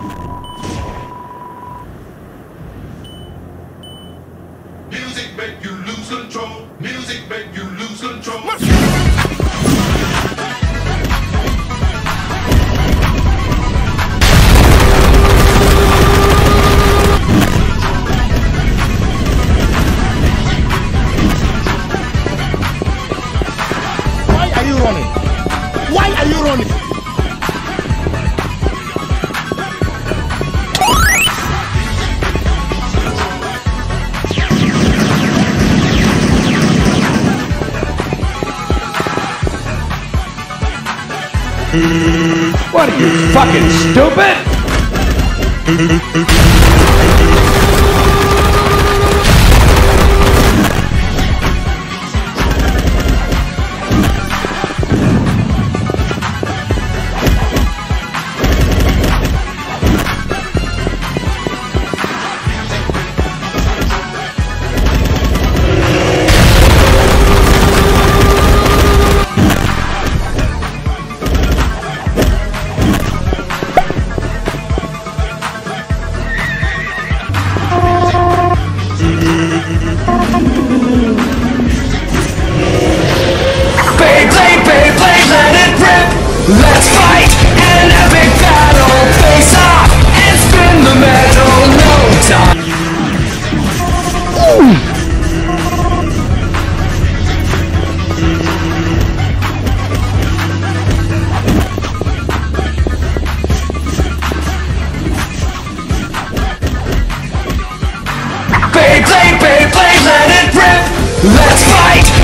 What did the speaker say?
Music make you lose control. Music make you lose control. Why are you running? Why are you running? What are you, fucking stupid? Beyblade, Beyblade, let it rip. Let's fight an epic battle. Face off and spin the metal. No time. Beyblade, Beyblade, let it rip. Let's fight